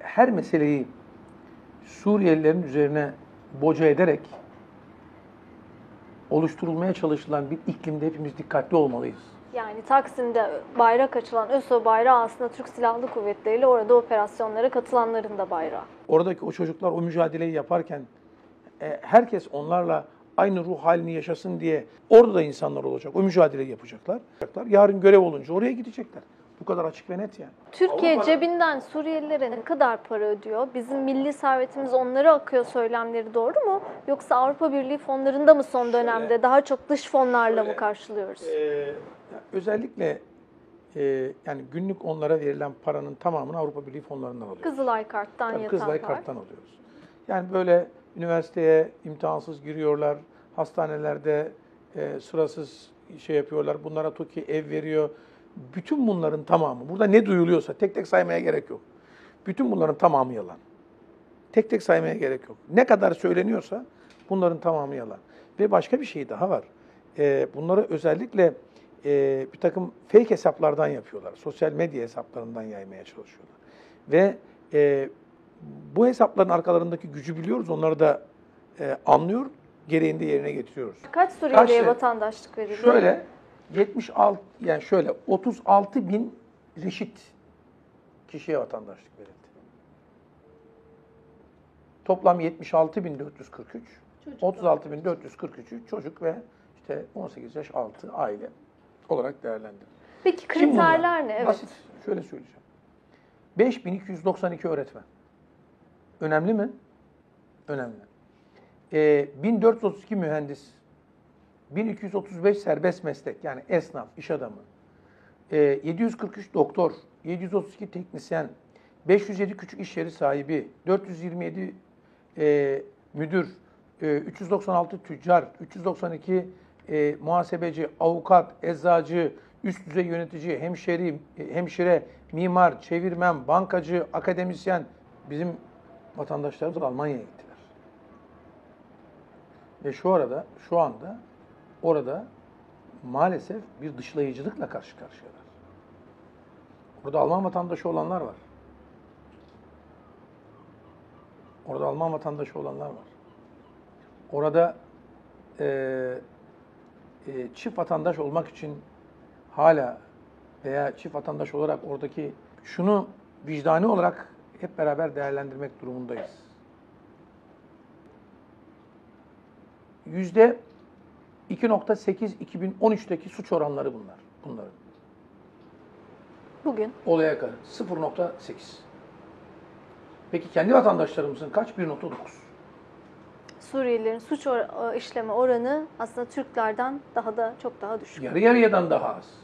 her meseleyi Suriyelilerin üzerine boca ederek oluşturulmaya çalışılan bir iklimde hepimiz dikkatli olmalıyız. Yani Taksim'de bayrak açılan ÖSO bayrağı aslında Türk Silahlı Kuvvetleri ile orada operasyonlara katılanların da bayrağı. Oradaki o çocuklar o mücadeleyi yaparken herkes onlarla aynı ruh halini yaşasın diye orada da insanlar olacak. O mücadeleyi yapacaklar. Yarın görev olunca oraya gidecekler. Bu kadar açık ve net yani. Türkiye cebinden Suriyelilere ne kadar para ödüyor? Bizim milli servetimiz onlara akıyor söylemleri doğru mu? Yoksa Avrupa Birliği fonlarında mı son dönemde daha çok dış fonlarla mı karşılıyoruz? Özellikle yani günlük onlara verilen paranın tamamını Avrupa Birliği fonlarından alıyoruz. Kızılay Kart'tan yatan Kızılay var. Kart'tan alıyoruz. Yani böyle üniversiteye imtihansız giriyorlar, hastanelerde sırasız şey yapıyorlar, bunlara TOKİ ev veriyor. Bütün bunların tamamı, burada ne duyuluyorsa tek tek saymaya gerek yok. Bütün bunların tamamı yalan. Tek tek saymaya gerek yok. Ne kadar söyleniyorsa bunların tamamı yalan. Ve başka bir şey daha var. Bunları özellikle bir takım fake hesaplardan yapıyorlar. Sosyal medya hesaplarından yaymaya çalışıyorlar. Ve bu hesapların arkalarındaki gücü biliyoruz. Onları da anlıyor, gereğinde yerine getiriyoruz. Kaç Suriyeli'ye vatandaşlık verildi? Şöyle 76 yani şöyle 36 bin reşit kişiye vatandaşlık verildi. Toplam 76.443, 36.443'ü çocuk ve işte 18 yaş altı aile olarak değerlendirildi. Peki kriterler ne? Evet. Basit. Şöyle söyleyeceğim. 5292 öğretmen. Önemli mi? Önemli. 1432 mühendis. 1235 serbest meslek yani esnaf, iş adamı. 743 doktor, 732 teknisyen, 507 küçük iş yeri sahibi, 427 müdür, 396 tüccar, 392 muhasebeci, avukat, eczacı, üst düzey yönetici, hemşire, mimar, çevirmen, bankacı, akademisyen. Bizim vatandaşlarımız Almanya'ya gittiler. Ve şu anda orada maalesef bir dışlayıcılıkla karşı karşıyalar. Orada Alman vatandaşı olanlar var. Orada Alman vatandaşı olanlar var. Orada çift vatandaş olmak için hala veya çift vatandaş olarak oradaki şunu vicdani olarak hep beraber değerlendirmek durumundayız. %2.8 2013'teki suç oranları bunların. Bugün? Olaya kadar 0.8. Peki kendi vatandaşlarımızın kaç? 1.9. Suriyelilerin suç işleme oranı aslında Türklerden çok daha düşük. Yarı yarıyadan daha az.